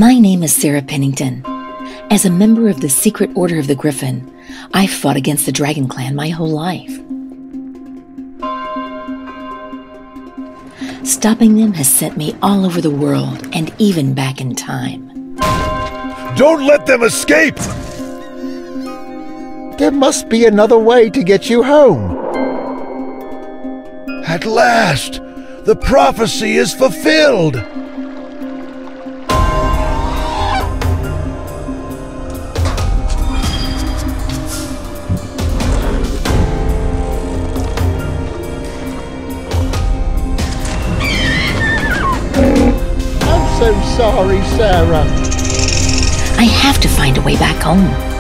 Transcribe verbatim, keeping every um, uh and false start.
My name is Sarah Pennington. As a member of the Secret Order of the Griffin, I've fought against the Dragon Clan my whole life. Stopping them has sent me all over the world and even back in time. Don't let them escape! There must be another way to get you home. At last, the prophecy is fulfilled! I'm so sorry, Sarah. I have to find a way back home.